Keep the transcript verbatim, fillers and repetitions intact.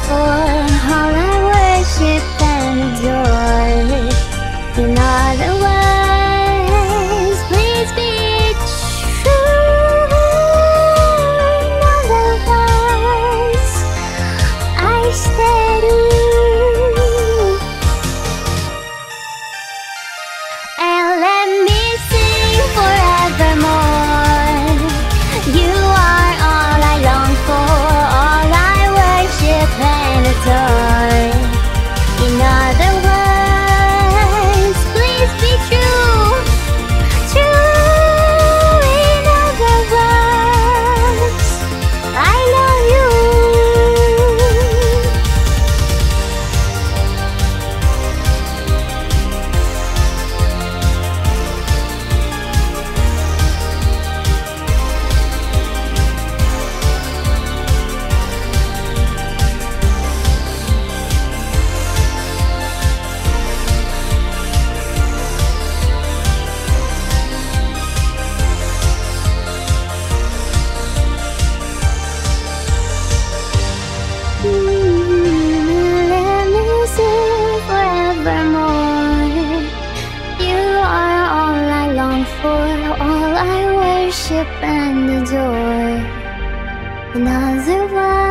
for, all I worship and adore. In other words, please be true. In other words, I steady. And let me sing forevermore. You are all I long for, all I worship and adore. In other words, please be true. True. In other words, I love you. Let me sing forevermore. You are all I long for, all I worship and adore. In other words,